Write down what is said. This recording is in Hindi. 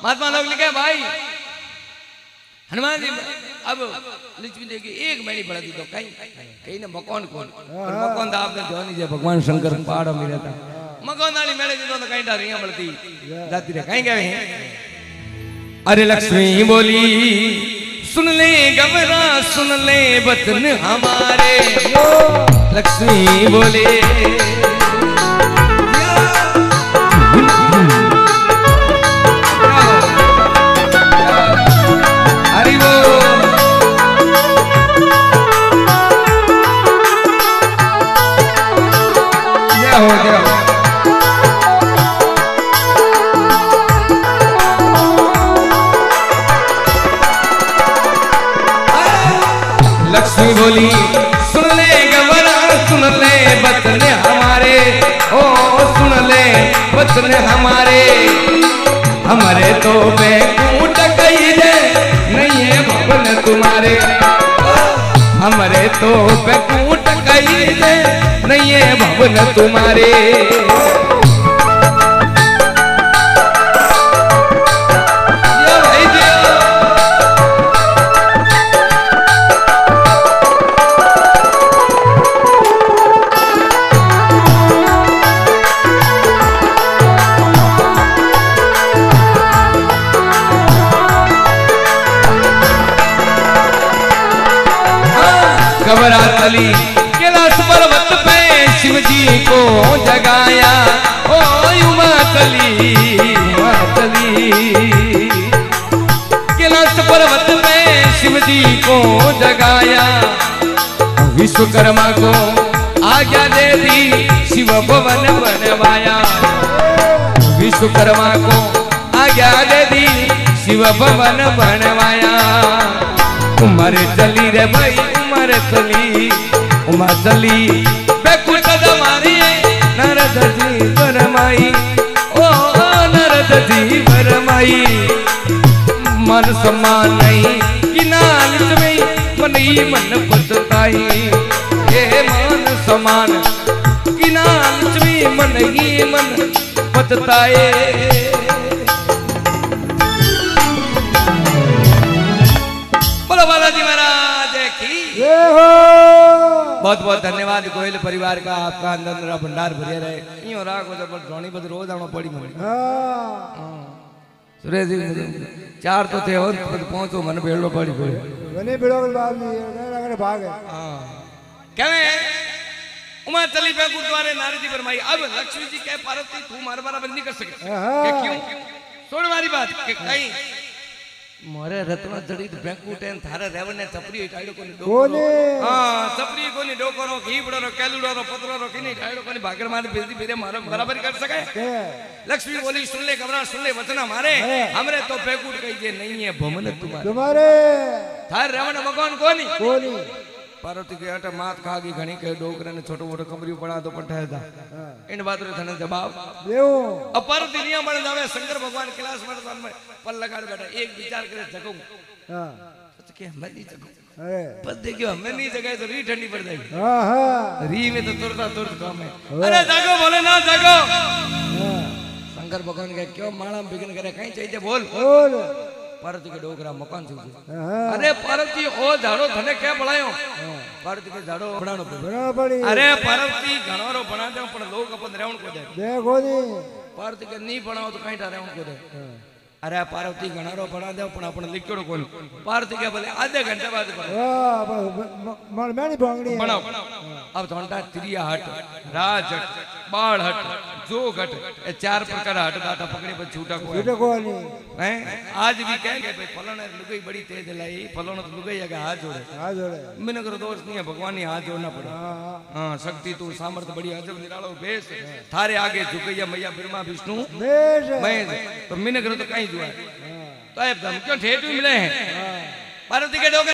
महात्मा लोग लिखे भाई हनुमान जी अब लक्ष्मी देवी एक महीने बढ़ा दी तो कहीं ना मकान कौन मकान था आपने जो नहीं भगवान शंकर पहाड़ में रहता मकान वाली मेले दी तो कहीं डारियां बढ़ती जाती रहे कहीं गए हैं। अरे लक्ष्मी बोली सुन ले गवरा सुन ले वतन हमारे लक्ष्मी बोले हरि बोल जय हो जय हो। लक्ष्मी बोली सुन ले गवरा सुन ले वतन हमारे ओ सुन ले वतन हमारे हमारे तो बेकूट कही दे नहीं है भवन तुम्हारे हमारे तो बेकूट कही दे नहीं है भवन तुम्हारे घबरा चली कैलाश पर्वत पे शिव जी को जगाया ओ उमा चली कैलाश पर्वत पे शिव जी को जगाया विश्वकर्मा को आज्ञा दे दी शिव भवन बनवाया विश्वकर्मा को आज्ञा दे दी शिव भवन बनवाया उमर चली रे भाई उमर चली बेकुट दमारी नरद जी बरमाई ओ नरद जी बरमाई मन सम्मान नहीं कि नालिश में मन ही मन पछताई ये मन सम्मान कि नालिश में मन ही मन पछताए। बोलो बालाजी महाराज की बहुत बहुत धन्यवाद गोयल परिवार का आपका अंदर भंडार भरिया रहे यूं राखो तो ड्रोनी बद रोज आना पड़ी मुझे सुरेश जी चार तो थे और पहुंचो मन बेड़ो पड़ी पड़े बने बेड़ो के बाद ये भाग है क्या है उमा चली पे गुरुद्वारे नारद जी फरमाई अब लक्ष्मी जी कह पार्वती तू मार बराबर नहीं कर सके क्यों सुन हमारी बात कि कहीं मोरे रत्न जड़ी तो बैंकू टेन थारे रेवने चपरी टाइडो कोनी हां चपरी कोनी डोकरो घीबड़ो केलुड़ो पतरो किनी टाइडो कोनी भागर मारे बेइज्जती फिरे मारो बराबर कर सके लक्ष्मी बोली सुन ले घबरा सुन ले वचन हमारे हमरे तो बैंकूट कही जे नहीं है भमन तुम्हारे थारे रेवने भगवान कोनी पार्वती के आटा मात खागी घणी के डोकरे ने छोटो मोटो कमरियो बना दो पठा था इन बात रे थने जवाब देओ अपर दुनिया बन जावे शंकर भगवान कैलाश पर्वत में पल लगा बैठा एक विचार करे जगूं हां सोच के हम नहीं जगूं अरे पर देखियो हमें नहीं जगाए तो री ठंडी पड़ जाएगी हां हां री में तो तुरंत काम है अरे जागो बोले ना जागो शंकर भगवान के क्यों माणा बिगन करे कहीं चाहिए बोल पार्वती के डोकरा मकान छू अरे पार्वती ओ झाड़ो थने क्या बनायो पार्वती के झाड़ो बनानो पड़ी अरे पार्वती घणोरो बना दे पण लोग अपन रेवण को दे देखो नी पार्वती के नहीं बनाओ तो कहीं रेवण को दे अरे पार्वती घणोरो बना दे पण अपन लिखड़ो कोन पार्वती के बोले आधे घंटे बाद मन मेनी भांगनी बनाओ अब धोंटा त्रिया हट राज हट बाल हट जो घट ए चार प्रकार हट दाता पकड़े पर छूटा को हैं आज भी कह के भाई फलाना लुगाई बड़ी तेज लाई फलाना तो लुगाई आगे हाथ जोड़े मैंने करो दोष नहीं है भगवान ही हाथ जोड़ना पड़ा हां शक्ति तू सामर्थ्य बड़ी अजब निरालो बेस थारे आगे झुकैया मैया ब्रह्मा विष्णु मैं तो मैंने करो तो कहीं जुआ तो अब हम क्यों ठेठ मिले हैं पार्वती के डोके